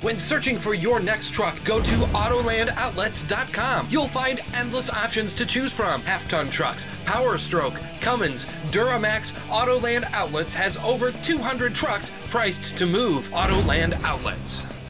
When searching for your next truck, go to AutolandOutlets.com. You'll find endless options to choose from. Half-ton trucks, Power Stroke, Cummins, Duramax. Autoland Outlets has over 200 trucks priced to move. Autoland Outlets.